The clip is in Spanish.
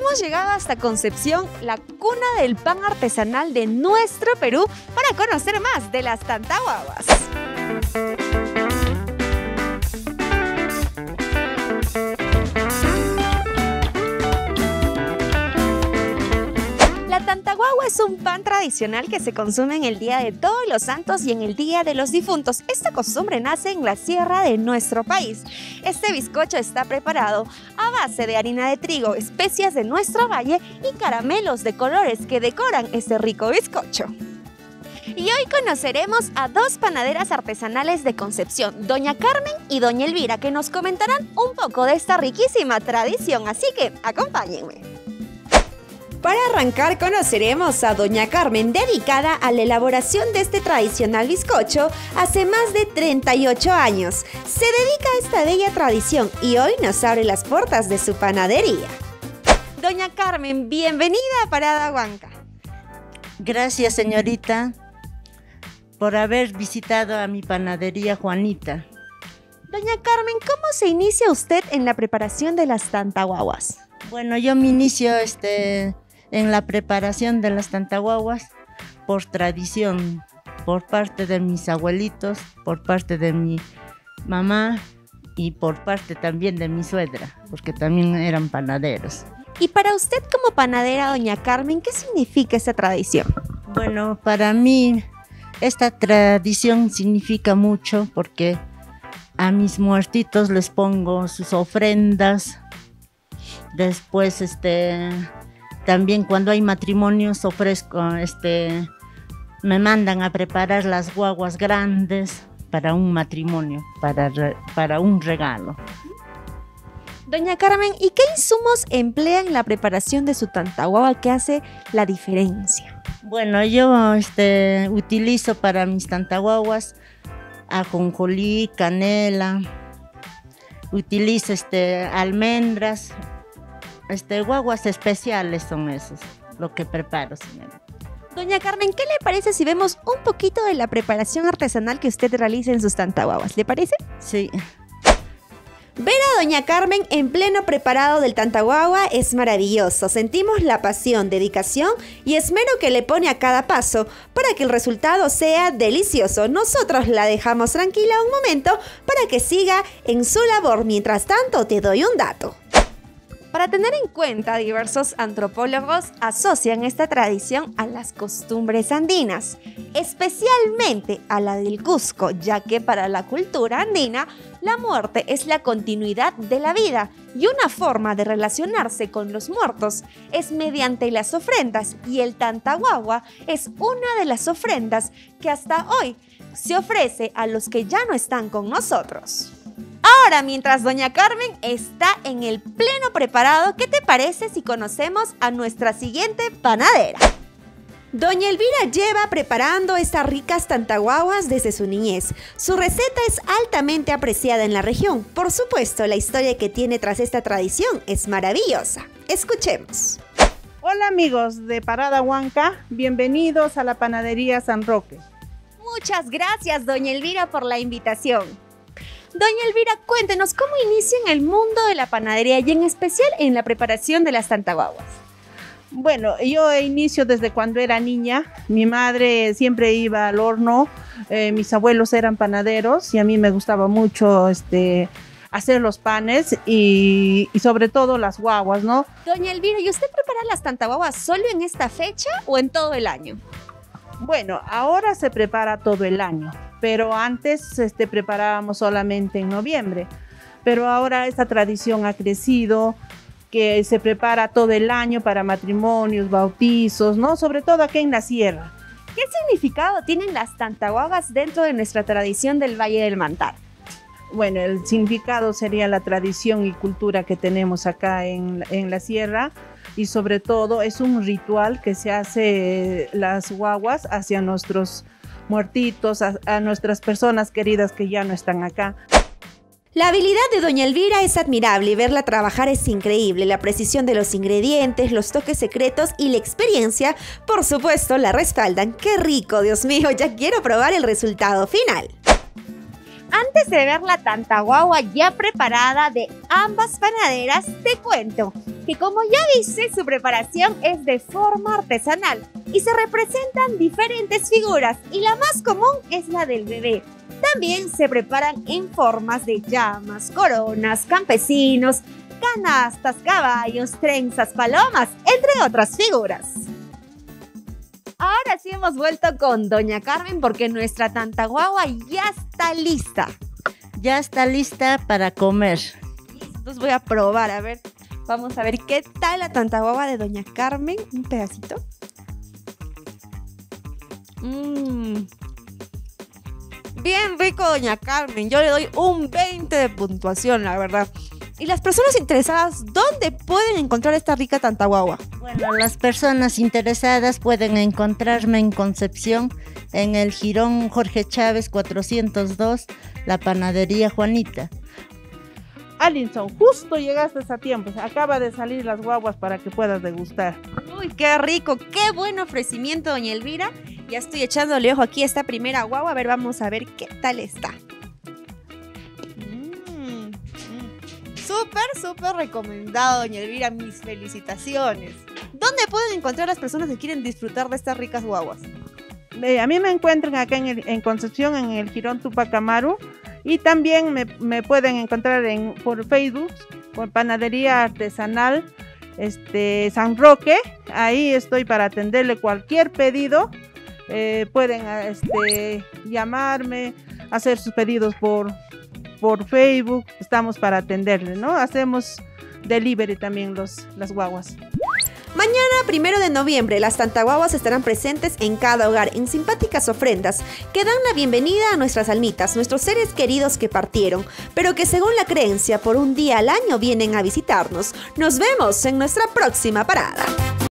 hemos llegado hasta Concepción, la cuna del pan artesanal de nuestro Perú, para conocer más de las tantaguaguas. La tantaguagua es un pan tradicional que se consume en el Día de Todos los Santos y en el Día de los Difuntos. Esta costumbre nace en la sierra de nuestro país. Este bizcocho está preparado a base de harina de trigo, especias de nuestro valle y caramelos de colores que decoran este rico bizcocho. Y hoy conoceremos a dos panaderas artesanales de Concepción, Doña Carmen y Doña Elvira, que nos comentarán un poco de esta riquísima tradición, así que acompáñenme. Para arrancar conoceremos a Doña Carmen, dedicada a la elaboración de este tradicional bizcocho hace más de 38 años. Se dedica a esta bella tradición y hoy nos abre las puertas de su panadería. Doña Carmen, bienvenida a Parada Huanca. Gracias, señorita, por haber visitado a mi panadería Juanita. Doña Carmen, ¿cómo se inicia usted en la preparación de las tantaguaguas? Bueno, yo me inicio en la preparación de las tantaguaguas por tradición, por parte de mis abuelitos, por parte de mi mamá y por parte también de mi suegra, porque también eran panaderos. Y para usted como panadera, Doña Carmen, ¿qué significa esta tradición? Bueno, para mí esta tradición significa mucho porque a mis muertitos les pongo sus ofrendas. Después también cuando hay matrimonios ofrezco, me mandan a preparar las guaguas grandes para un matrimonio, para un regalo. Doña Carmen, ¿y qué insumos emplea en la preparación de su tantaguagua que hace la diferencia? Bueno, yo utilizo para mis tantaguaguas ajonjolí, canela, utilizo almendras, guaguas especiales son esos, lo que preparo, señora. Doña Carmen, ¿qué le parece si vemos un poquito de la preparación artesanal que usted realiza en sus tantaguaguas? ¿Le parece? Sí. Ver a Doña Carmen en pleno preparado del tantaguagua es maravilloso. Sentimos la pasión, dedicación y esmero que le pone a cada paso para que el resultado sea delicioso. Nosotros la dejamos tranquila un momento para que siga en su labor. Mientras tanto, te doy un dato. Para tener en cuenta, diversos antropólogos asocian esta tradición a las costumbres andinas, especialmente a la del Cusco, ya que para la cultura andina, la muerte es la continuidad de la vida y una forma de relacionarse con los muertos es mediante las ofrendas, y el tantaguagua es una de las ofrendas que hasta hoy se ofrece a los que ya no están con nosotros. Ahora, mientras Doña Carmen está en el pleno preparado, ¿qué te parece si conocemos a nuestra siguiente panadera? Doña Elvira lleva preparando estas ricas tantaguaguas desde su niñez. Su receta es altamente apreciada en la región. Por supuesto, la historia que tiene tras esta tradición es maravillosa. Escuchemos. Hola amigos de Parada Huanca, bienvenidos a la panadería San Roque. Muchas gracias, Doña Elvira, por la invitación. Doña Elvira, cuéntenos cómo inicia en el mundo de la panadería y en especial en la preparación de las tantaguaguas. Bueno, yo inicio desde cuando era niña. Mi madre siempre iba al horno, mis abuelos eran panaderos y a mí me gustaba mucho hacer los panes y sobre todo las guaguas, ¿no? Doña Elvira, ¿y usted prepara las tantaguaguas solo en esta fecha o en todo el año? Bueno, ahora se prepara todo el año, pero antes preparábamos solamente en noviembre. Pero ahora esta tradición ha crecido, que se prepara todo el año para matrimonios, bautizos, ¿no? Sobre todo aquí en la sierra. ¿Qué significado tienen las tantaguaguas dentro de nuestra tradición del Valle del Mantar? Bueno, el significado sería la tradición y cultura que tenemos acá en la sierra, y sobre todo es un ritual que se hace las guaguas hacia nuestros muertitos, a nuestras personas queridas que ya no están acá. La habilidad de Doña Elvira es admirable y verla trabajar es increíble. La precisión de los ingredientes, los toques secretos y la experiencia, por supuesto, la respaldan. ¡Qué rico, Dios mío! Ya quiero probar el resultado final. Antes de ver la tantaguagua ya preparada de ambas panaderas, te cuento que como ya viste, su preparación es de forma artesanal y se representan diferentes figuras y la más común es la del bebé. También se preparan en formas de llamas, coronas, campesinos, canastas, caballos, trenzas, palomas, entre otras figuras. Ahora sí hemos vuelto con Doña Carmen porque nuestra tantaguagua ya está lista. Ya está lista para comer. Entonces voy a probar, a ver, vamos a ver qué tal la tantaguagua de Doña Carmen. Un pedacito. Bien rico, Doña Carmen. Yo le doy un 20 de puntuación, la verdad. ¿Y las personas interesadas dónde pueden encontrar esta rica tantaguagua? Bueno, las personas interesadas pueden encontrarme en Concepción, en el Jirón Jorge Chávez 402, la panadería Juanita. Alinson, justo llegaste a tiempo. Acaba de salir las guaguas para que puedas degustar. Uy, qué rico, qué buen ofrecimiento, doña Elvira. Ya estoy echándole ojo aquí a esta primera guagua. A ver, vamos a ver qué tal está. Súper recomendado, doña Elvira. Mis felicitaciones. ¿Dónde pueden encontrar las personas que quieren disfrutar de estas ricas guaguas? A mí me encuentran acá en Concepción, en el Jirón Tupac Amaru. Y también me pueden encontrar por Facebook, por Panadería Artesanal San Roque. Ahí estoy para atenderle cualquier pedido. Pueden llamarme, hacer sus pedidos por Facebook. Estamos para atenderle, ¿no? Hacemos delivery también las guaguas. Mañana, 1 de noviembre, las tantaguaguas estarán presentes en cada hogar en simpáticas ofrendas que dan la bienvenida a nuestras almitas, nuestros seres queridos que partieron, pero que según la creencia por un día al año vienen a visitarnos. Nos vemos en nuestra próxima parada.